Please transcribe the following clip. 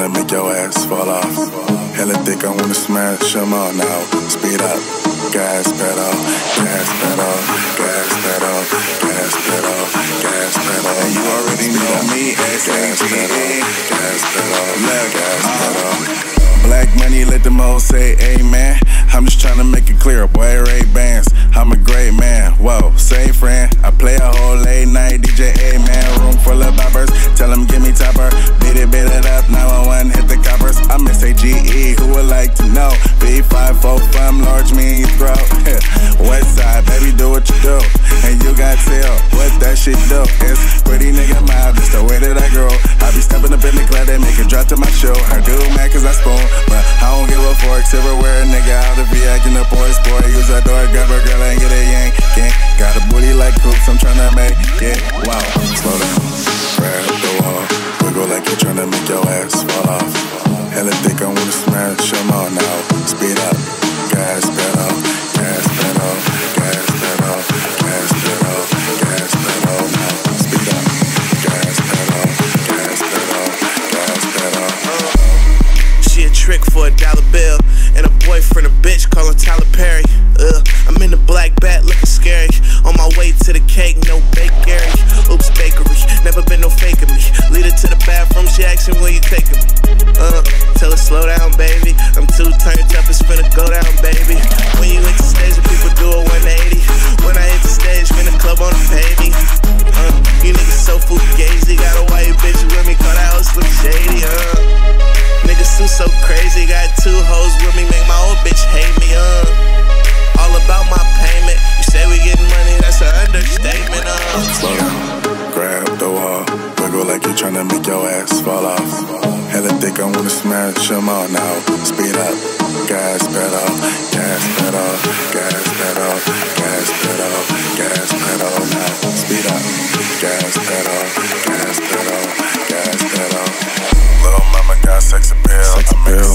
tryna make your ass fall off. Hella thick, I wanna smash them all now. Speed up, gas pedal, gas pedal, gas pedal, gas pedal, gas pedal. And you already know me, S-A-G-E. Gas pedal, gas pedal. Black money, let them all say amen. I'm just tryna make it clear, boy, Ray-Bans. I'm a great man, whoa, say friend. I play a whole late night DJ, man. Room full of boppers, tell them give me topper. Beat it up, 911, hit the coppers. I'm S-A-G-E, who would like to know? B545, large me in your throat. West side, baby, do what you do. And you got tell what that shit do. It's pretty nigga mild, just the way that I grow. I be stepping up in the club, they make it drop to my show. I do mad cause I spoon, but I don't give a fork. Silverware, nigga, out of be acting up boy, sport. Use that door, grab a girl and get a yank. Got a booty like hoops, I'm tryna make it. Wow, slow down, grab the wall. Wiggle like you're tryna make your ass fall off. Hella thick, I wanna smash them all now. Speed up, gas pedal, gas pedal, gas pedal, gas pedal, gas pedal. Now speed up, gas pedal, gas pedal, gas pedal. She a trick for $1 bill, and a boyfriend a bitch call her Tyler Perry. I'm in the black bat looking scary. On my way to the cake, no bakery. Oops, bakery, never been no faking me. Lead her to the bathroom, she asking where you taking me. Tell her slow down, baby. I'm too turned up, it's finna go down, baby. When you hit the stage, the people do a 180. When I hit the stage, finna club on the pavement. You niggas so fugazi, got a white bitch with me, call that hoe Slim Shady. Niggas too so crazy, got 2 hoes with me, make my old bitch hate me. All about my payment. You say we getting money, that's an understatement. Slow down, grab the wall. Wiggle like you're tryna make your ass fall off. Hella thick, I wanna smash them all now. Speed up, gas pedal, gas pedal, gas pedal, gas pedal, gas pedal. Now speed up, gas pedal, gas pedal, gas pedal. Little mama got sex appeal.